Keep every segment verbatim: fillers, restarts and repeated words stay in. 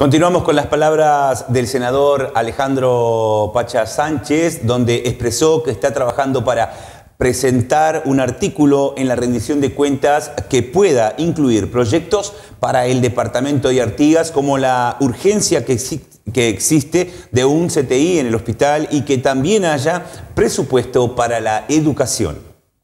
Continuamos con las palabras del senador Alejandro Pacha Sánchez, donde expresó que está trabajando para presentar un artículo en la rendición de cuentas que pueda incluir proyectos para el departamento de Artigas, como la urgencia que, exi que existe de un C T I en el hospital y que también haya presupuesto para la educación.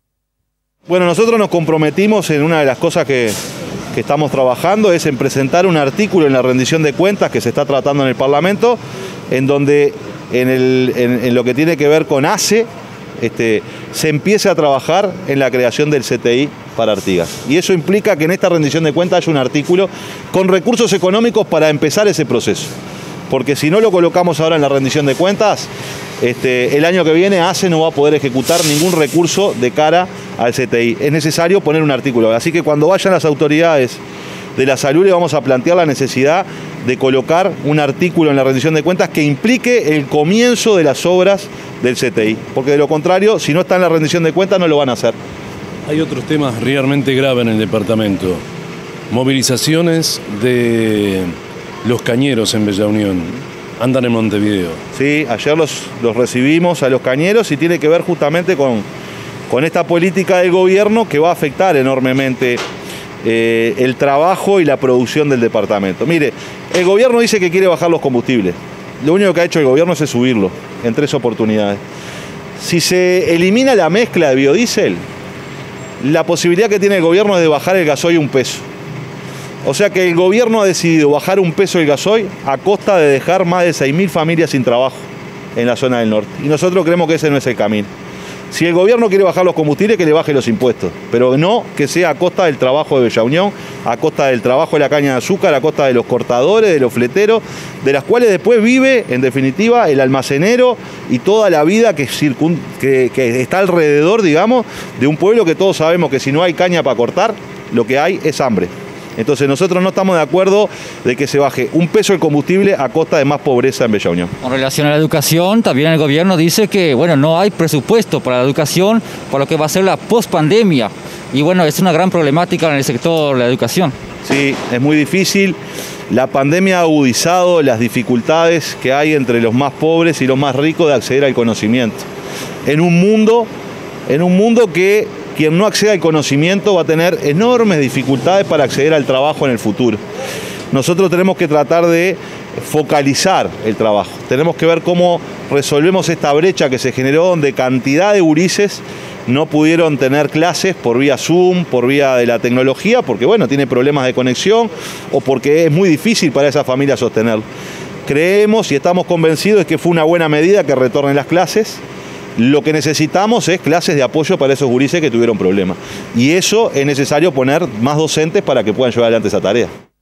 Bueno, nosotros nos comprometimos en una de las cosas que, que estamos trabajando, es en presentar un artículo en la rendición de cuentas que se está tratando en el Parlamento, en donde en, el, en, en lo que tiene que ver con ACE, Este, se empiece a trabajar en la creación del C T I para Artigas. Y eso implica que en esta rendición de cuentas haya un artículo con recursos económicos para empezar ese proceso. Porque si no lo colocamos ahora en la rendición de cuentas, este, el año que viene ACE no va a poder ejecutar ningún recurso de cara al C T I. Es necesario poner un artículo. Así que cuando vayan las autoridades de la salud le vamos a plantear la necesidad de colocar un artículo en la rendición de cuentas que implique el comienzo de las obras del C T I, porque de lo contrario, si no está en la rendición de cuentas, no lo van a hacer. Hay otros temas realmente graves en el departamento. Movilizaciones de los cañeros en Bella Unión. Andan en Montevideo. Sí, ayer los, los recibimos a los cañeros y tiene que ver justamente con, con esta política del gobierno que va a afectar enormemente eh, el trabajo y la producción del departamento. Mire, el gobierno dice que quiere bajar los combustibles. Lo único que ha hecho el gobierno es subirlo en tres oportunidades. Si se elimina la mezcla de biodiesel, la posibilidad que tiene el gobierno es de bajar el gasoil un peso. O sea que el gobierno ha decidido bajar un peso el gasoil a costa de dejar más de seis mil familias sin trabajo en la zona del norte. Y nosotros creemos que ese no es el camino. Si el gobierno quiere bajar los combustibles, que le baje los impuestos, pero no que sea a costa del trabajo de Bella Unión, a costa del trabajo de la caña de azúcar, a costa de los cortadores, de los fleteros, de las cuales después vive, en definitiva, el almacenero y toda la vida que, circun que, que está alrededor, digamos, de un pueblo que todos sabemos que si no hay caña para cortar, lo que hay es hambre. Entonces nosotros no estamos de acuerdo de que se baje un peso el combustible a costa de más pobreza en Bella Unión. Con relación a la educación, también el gobierno dice que bueno, no hay presupuesto para la educación, para lo que va a ser la pospandemia. Y bueno, es una gran problemática en el sector de la educación. Sí, es muy difícil. La pandemia ha agudizado las dificultades que hay entre los más pobres y los más ricos de acceder al conocimiento. En un mundo, en un mundo que quien no acceda al conocimiento va a tener enormes dificultades para acceder al trabajo en el futuro. Nosotros tenemos que tratar de focalizar el trabajo. Tenemos que ver cómo resolvemos esta brecha que se generó donde cantidad de gurises no pudieron tener clases por vía Zoom, por vía de la tecnología, porque bueno, tiene problemas de conexión o porque es muy difícil para esa familia sostenerlo. Creemos y estamos convencidos de que fue una buena medida que retornen las clases. Lo que necesitamos es clases de apoyo para esos gurises que tuvieron problemas. Y eso es necesario poner más docentes para que puedan llevar adelante esa tarea.